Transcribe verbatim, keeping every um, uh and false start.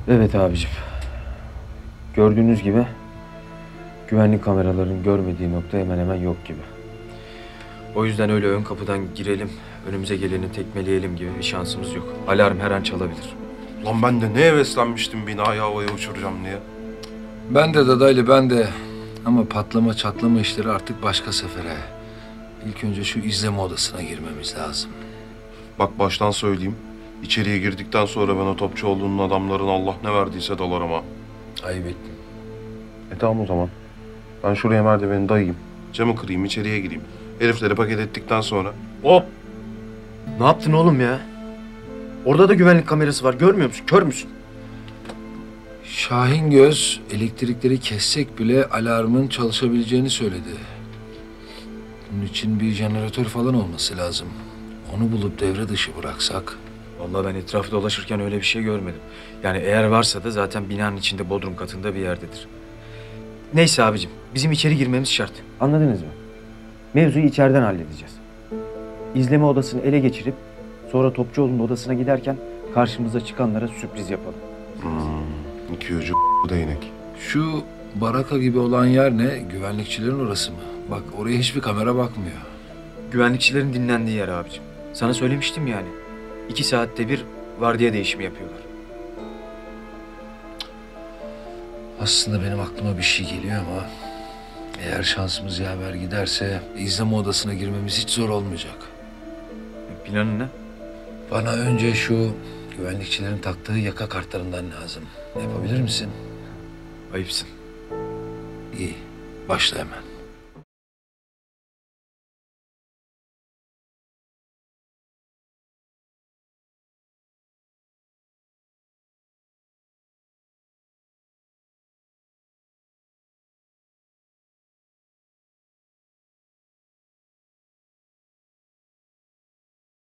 Evet abicim. Gördüğünüz gibi güvenlik kameralarının görmediği nokta hemen hemen yok gibi. O yüzden öyle ön kapıdan girelim, önümüze geleni tekmeleyelim gibi bir şansımız yok. Alarm her an çalabilir. Lan ben de ne heveslenmiştim binayı havaya uçuracağım diye. Ben de dadaylı ben de. Ama patlama çatlama işleri artık başka sefere. İlk önce şu izleme odasına girmemiz lazım. Bak baştan söyleyeyim. İçeriye girdikten sonra ben o Topçuoğlu'nun adamların Allah ne verdiyse dalarım ha. Ayıp ettim. E tamam o zaman. Ben şuraya merdiveni dayayayım. Camı kırayım, içeriye gireyim. Herifleri paket ettikten sonra... Hop! Ne yaptın oğlum ya? Orada da güvenlik kamerası var, görmüyor musun? Kör müsün? Şahin Göz elektrikleri kessek bile alarmın çalışabileceğini söyledi. Bunun için bir jeneratör falan olması lazım. Onu bulup devre dışı bıraksak. Vallahi ben etrafta dolaşırken öyle bir şey görmedim. Yani eğer varsa da zaten binanın içinde bodrum katında bir yerdedir. Neyse abicim, bizim içeri girmemiz şart. Anladınız mı? Mevzuyu içeriden halledeceğiz. İzleme odasını ele geçirip sonra Topçuoğlu'nun odasına giderken karşımıza çıkanlara sürpriz yapalım. Hmm, iki ucu değnek. Şu baraka gibi olan yer ne? Güvenlikçilerin orası mı? Bak oraya hiçbir kamera bakmıyor. Güvenlikçilerin dinlendiği yer abicim. Sana söylemiştim yani. İki saatte bir vardiya değişimi yapıyorlar. Aslında benim aklıma bir şey geliyor ama... eğer şansımız yaver giderse izleme odasına girmemiz hiç zor olmayacak. Planın ne? Bana önce şu güvenlikçilerin taktığı yaka kartlarından lazım. Yapabilir misin? Ayıpsın. İyi. Başla hemen.